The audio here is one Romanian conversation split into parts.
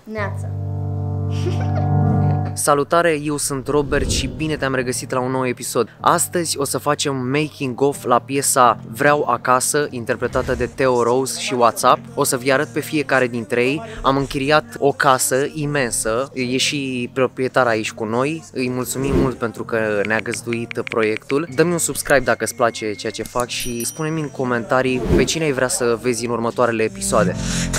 Neața. Salutare, eu sunt Robert și bine te-am regăsit la un nou episod. Astăzi o să facem making of la piesa Vreau acasă, interpretată de Theo Rose și WhatsApp. O să vi arăt pe fiecare dintre ei. Am închiriat o casă imensă, e și proprietar aici cu noi. Îi mulțumim mult pentru că ne-a găzduit proiectul. Dă-mi un subscribe dacă îți place ceea ce fac și spune-mi în comentarii pe cine ai vrea să vezi în următoarele episoade.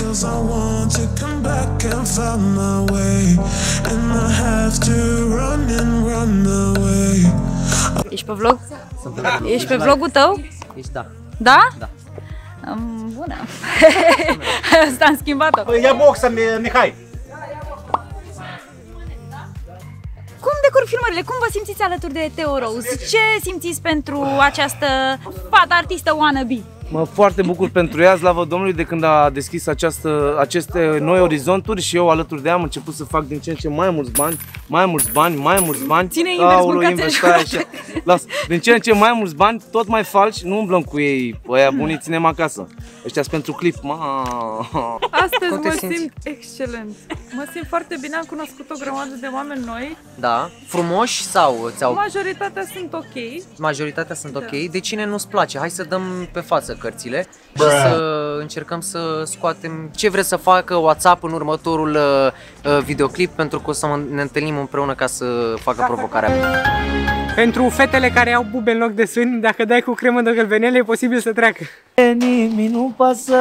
Ești pe vlog? Ești pe vlogul tău? Ești, da. Da? Da. Bună. Asta am schimbat-o. Ia boxa, Mihai! Cum decurg filmările? Cum vă simțiți alături de Theo Rose? Ce simțiți pentru această fată artistă wannabe? Mă foarte bucur pentru ea, slavă Domnului, de când a deschis aceste noi orizonturi și eu alături de ea am început să fac din ce în ce mai mulți bani. Ține invers, Las. Din ce în ce mai mulți bani, tot mai falși, nu umblăm cu ei, ăia bunii ținem acasă. Ăștia sunt pentru clip, Astăzi mă simt excelent. Mă simt foarte bine, am cunoscut o grămadă de oameni noi. Da? Frumoși sau ți-au... Majoritatea sunt ok. Majoritatea sunt ok. De cine nu-ți place? Hai să dăm pe față cărțile și să încercăm să scoatem ce vreți să facă WhatsApp în următorul videoclip, pentru că o să ne întâlnim împreună ca să facă provocarea. Pentru fetele care au bube în loc de sâni, dacă dai cu cremă de gălbenele, e posibil să treacă. Nimic nu pasă,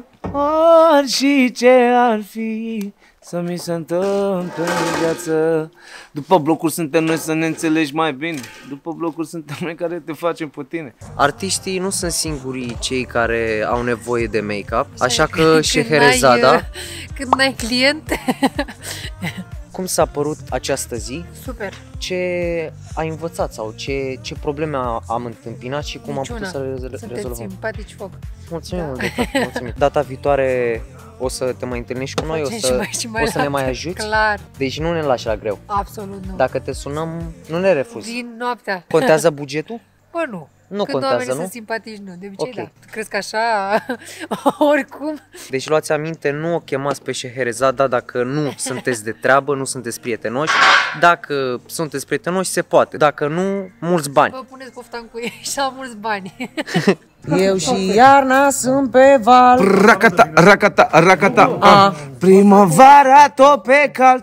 orice ar fi, să mi se întâmple în viață. După blocuri suntem noi să ne înțelegi mai bine. După blocuri suntem noi care te facem pe tine. Artiștii nu sunt singurii cei care au nevoie de make-up, așa că Scheherazada... Când n-ai cliente. Cum s-a părut această zi? Super. Ce ai învățat sau ce probleme am întâmpinat și cum am putut să le rezolvăm? Sunteți simpatici foc. Mulțumim mult de tot, mulțumim. Data viitoare o să te mai întâlnești cu noi, o să ne mai ajuți? Clar. Deci nu ne lași la greu. Absolut nu. Dacă te sunăm, nu ne refuzi. Vin noaptea. Contează bugetul? Bă, nu. Nu când contează, oamenii nu? sunt simpatici, nu. De obicei, Ok. da. Tu crezi că așa, oricum? Deci luați aminte, nu o chemați pe Scheherazada dacă nu sunteți de treabă, nu sunteți prietenoși. Dacă sunteți prietenoși, se poate. Dacă nu, mulți bani. Vă puneți poftan cu ei și au mulți bani. Eu și iarna sunt pe val. Racata, racata, racata. Primăvara tot pe cald.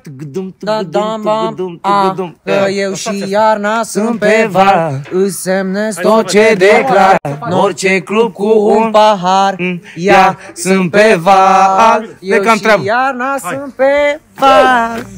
Eu și iarna sunt pe val. Îți semnez tot ce declar. În orice club cu un pahar. Ia, sunt pe val. Eu și iarna sunt pe val.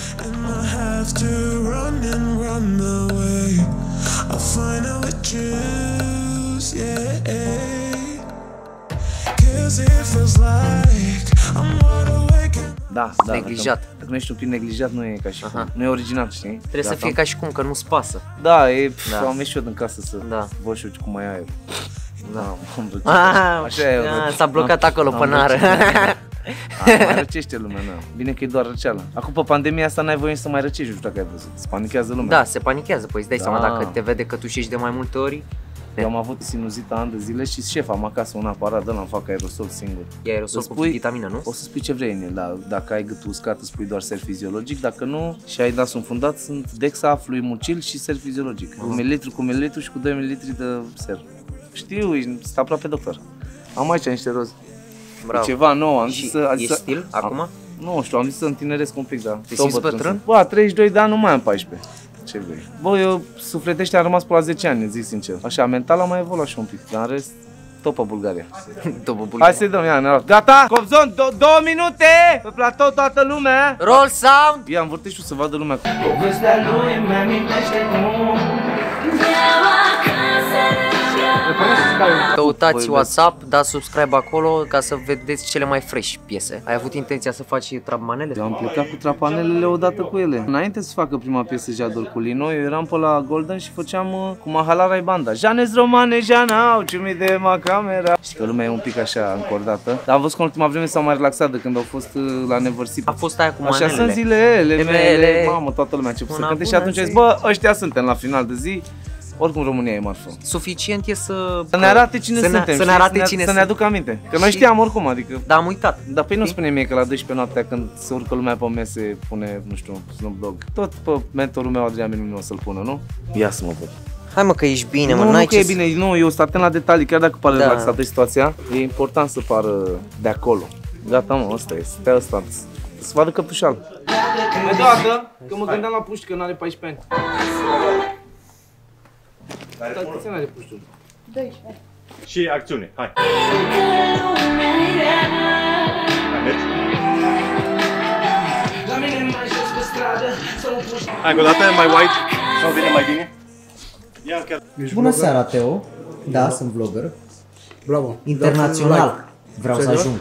Da, Neglijat. Dacă nu ești un pic neglijat, nu e ca și cum. Nu e original, știi? Trebuie să fie ca și cum că nu-ți pasă. Da, am ieșit eu din casă să văd și eu cum mai aer. Da. Așa e. S-a blocat acolo pe nară. Mai răcește lumea, da. Bine că e doar răceală. Acum pe pandemia asta n-ai voie să mai răcești, nu știu dacă ai văzut. Se panichează lumea. Da, se panichează, păi îți dai seama dacă te vede că tu șești de mai multe ori. Eu am avut sinuzită ani de zile și șef, am acasă un aparat de ăla, îmi fac aerosol singur. E aerosol cu vitamină, nu? O să spui ce vrei în el, dar dacă ai gâtul uscat îți spui doar ser fiziologic, dacă nu și ai nasul înfundat, sunt Dexa, Fluimucil și ser fiziologic. 1 ml cu 1 ml și cu 2 ml de ser. Știu, sunt aproape doctor. Am aici niște roz. Bravo. Ceva nou, am zis să... E stil acum? Nu știu, am zis să întineresc un pic, da. Te simți bătrân? Bă, 32 de ani, nu mai am 14. Ce vrei? Bă, eu sufletește am rămas pe la 10 ani, zic sincer. Așa, mental am mai evoluat și un pic, dar în rest, topă Bulgaria. Hai să-i dăm, ia, gata! Copzon, 2 minute! Pe platou toată lumea! Roll sound! Ia, învârte și să vadă lumea. Povestea lui mi-amintește cum... Căutați WhatsApp, dați subscribe acolo ca să vedeți cele mai fresh piese. Ai avut intenția să faci trapanele? Eu am plecat cu trapanelele odată cu ele. Înainte să facă prima piesă Jador Culino, eu eram pe la Golden și făceam cu Mahalara banda. Janes Romane, Janau, ce mi de ma camera. Și că lumea e un pic așa încordată. Dar am văzut că în ultima vreme s-au mai relaxat de când au fost la nevărsip. A fost aia cu manelele. Așa sunt zilele mele. Mamă, toată lumea a început să cânte și atunci a zis, bă, ăștia suntem la final de zi. Oricum România e marfă. Suficient e să ne arate cine suntem, să ne arate cine să ne aducă aminte. Că noi știam oricum, adică. Da, am uitat. Dar păi nu spune mie că la 12 noaptea când se urcă lumea pe mese pune, nu știu, Snoop Dogg. Tot pe mentorul meu Adrian Minu o să-l pună, nu? Ia să mă văd. Hai mă că ești bine, mă, Nu, n-ai nu că e ce bine, nu, eu sunt atent la detalii, chiar dacă pare Da. relaxată situația, e important să pară de acolo. Gata mă, ăsta e, stai ăsta, să vadă căptușal. Mai deodată, că mă gândeam la puști, că n-are 14 ani. Dar câți ani are puștiul? 12. Și acțiune, hai. Mergi. Hai, o dată mai wide, sau vine mai bine? Ia chiar. Bună seara, Teo. Da, sunt vlogger. Bravo. Internațional. Vreau să ajung.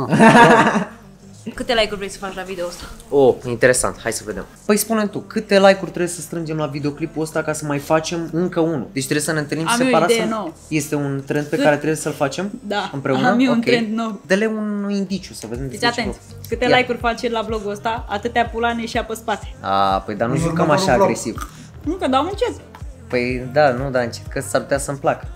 Câte like-uri vrei să faci la video ăsta? Oh, interesant, hai să vedem. Păi spune tu, câte like-uri trebuie să strângem la videoclipul ăsta ca să mai facem încă unul? Deci trebuie să ne întâlnim Am eu o separat? idee nouă. Este un trend pe care trebuie să-l facem Da, împreună? am eu un Ok. trend nou. Dă-le un indiciu să vedem Deci despre ce atent, vorbim. câte Ia. like-uri faci la vlogul ăsta, atâtea pulane și pe spate. A, păi dar nu jucăm așa agresiv. Nu că dau încet. Păi da, nu, dar încet, că s-ar putea să-mi placă.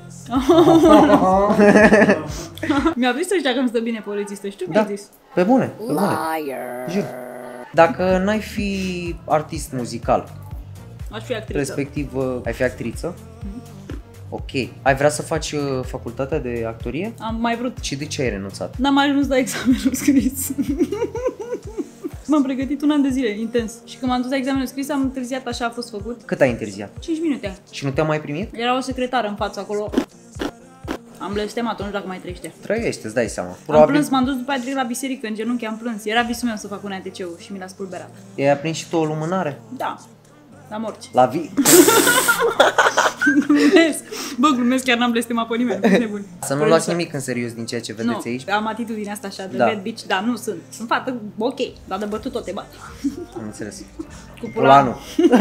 Mi-a zis ăștia că îmi stă bine polițistă, știu Da, mi-a zis. pe bune, pe bune. Jur. Dacă n-ai fi artist muzical, Aș fi actriță. respectiv ai fi actriță, ok. Ai vrea să faci facultatea de actorie? Am mai vrut. Și de ce ai renunțat? N-am mai ajuns la examenul scris. M-am pregătit un an de zile, intens. Și când m-am dus la examenul scris, am întârziat, așa a fost făcut. Cât ai întârziat? 5 minute. Și nu te-am mai primit? Era o secretară în față acolo. Am blestemat-o, nu știu dacă mai trăiește. Trăiește, îți dai seama. Am plâns, m-am dus după aia direct la biserică, în genunchi am plâns. Era visul meu să fac un ATC-ul și mi l-a spulberat. I-ai aprins și tu o lumânare? Da, la morți. La vii? Glumesc. Bă, glumesc, chiar n-am blestemat pe nimeni, nu nebun. Să nu luați nimic în serios din ceea ce vedeți aici. Nu, am atitudinea asta așa de Da. bad bitch, dar nu sunt. Sunt fată, ok, dar de bătut tot te bat. Am înțeles. Cu Pulanul.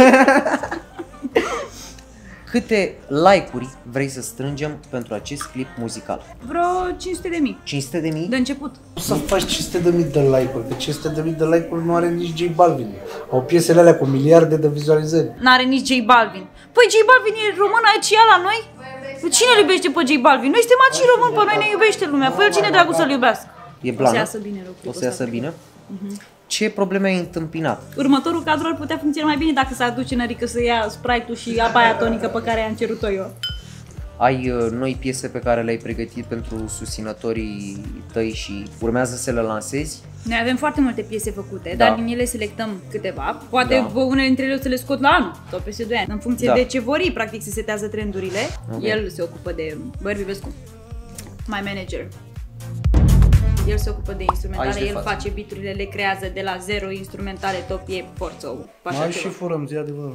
Câte like-uri vrei să strângem pentru acest clip muzical? Vreo 500.000 500.000? de început. Să faci 500.000 de like-uri, că 500.000 de like-uri nu are nici J Balvin. Au piesele alea cu miliarde de vizualizări. N-are nici J Balvin. Păi J Balvin e român aici și ea la noi? Cine îl iubește pe J Balvin? Noi suntem aici români, pe noi ne iubește lumea. Pe el cine dracu să-l iubească? E O să blană? iasă bine lucrul O să iasă bine? Ce probleme ai întâmpinat? Următorul cadru ar putea funcționa mai bine dacă s-ar duce Nărică să ia Sprite-ul și apa aia tonică pe care i-am cerut-o eu. Ai noi piese pe care le-ai pregătit pentru susținătorii tăi și urmează să le lansezi? Noi avem foarte multe piese făcute, Da. dar din ele selectăm câteva. Poate Da. unele dintre ele o să le scot la anul sau peste 2 ani. În funcție Da. de ce vor ei, practic, se setează trendurile. Ok. El se ocupă de Bărbi Vescu, my manager. El se ocupă de Aici instrumentale, de el față. face beat-urile, le creează de la zero, instrumentale, top, e forță. Mai și furăm, zi adevărul.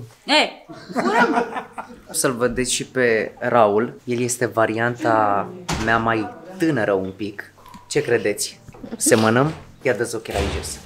Să-l vedeți și pe Raul. El este varianta mea mai tânără un pic. Ce credeți? Semănăm? Ia dă-ți ochii jos.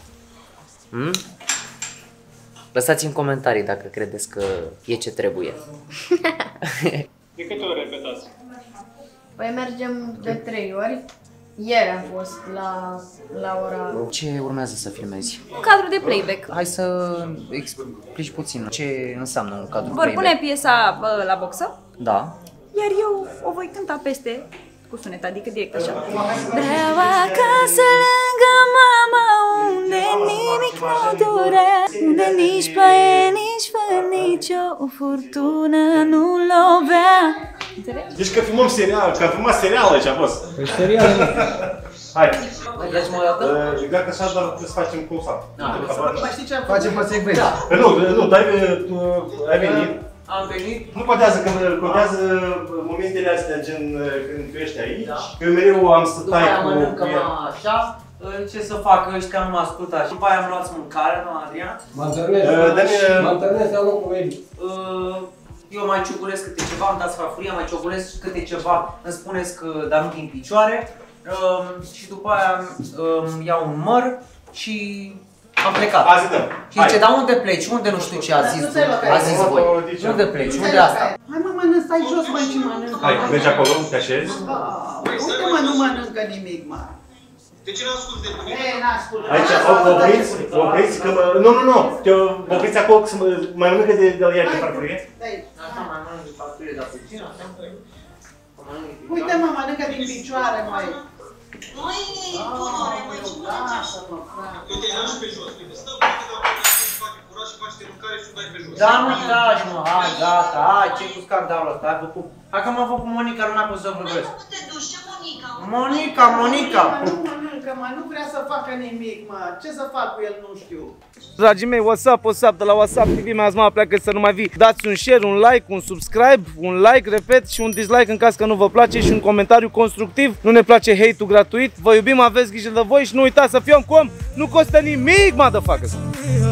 Lăsați în comentarii dacă credeți că e ce trebuie. De câte ori repetați? Păi mergem de 3 ori. Ieri am fost la ora... Ce urmează să filmezi? Un cadru de playback. Hai să explici puțin ce înseamnă un cadru Vor playback. pune piesa la boxă, Da. iar eu o voi cânta peste cu sunet, adică direct așa. Vreau acasă lângă mama, unde nimic nu durează, unde nici ploaie, nici vânt, nici o furtună nu lovea. Înțelegi? Deci că filmăm serial, că am filmat serial aici, boss. Păi serial. Hai. Mergem o dată? Dacă așa, doar trebuie să facem cum să. Facem pe secvență. Nu, dar tu ai venit. Am venit. Nu contează că contează momentele astea, gen când tu ești aici. Că eu mereu am să După tai aia cu mănâncă el. așa, ce să facă ăștia, nu mă ascultă. Și după aia am luat mâncare, nu, Adrian? Mă întâlnesc, mă întâlnesc la locul meu. Eu mai ciugulesc câte ceva, îmi dați farfuria, mai ciugulesc câte ceva, îmi spuneți că dar nu din picioare. Și după aia iau un măr și am plecat. Azi dăm. Și zice, dar unde pleci? Unde nu știu ce a zis voi? Unde pleci? Unde asta? Hai mă, mănânc, stai jos, mă, și mănânc. Hai, mergi acolo, te așezi. Uite, mă, nu mănâncă nimic, mă. De ce n-asculti de bune? N-ascult. Aici, opriți, că mă... Nu, te opriți acolo, că mai mănâncă de la ea de farfurie. Așa, mai mănânc de farfurie, dar cu Uite, mă, mănâncă din picioare, măi. Măi, doare, măi, ce lasă-mă, frate. Uite, lași pe jos, uite, stă pe câteva minute să faci curat și faci de mâncare și o dai pe jos. Da, nu lași, mă, hai, gata, hai, ce-i cu scandalul ăsta, hai, făcut. Hai că m-a făcut Monica, nu n-a pus să vorbesc. Măi, te duci, ce Monica! Nu mănâncă, mă, nu vrea să facă nimic, mă. Ce să fac cu el, nu știu. Dragii mei, WhatsApp de la WhatsApp TV, mai azi mă pleacă să nu mai vii. Dați un share, un like, un subscribe, un like, repet, și un dislike în caz că nu vă place și un comentariu constructiv. Nu ne place hate-ul gratuit. Vă iubim, aveți grijă de voi și nu uitați să fim cum nu costă nimic, motherfuckers.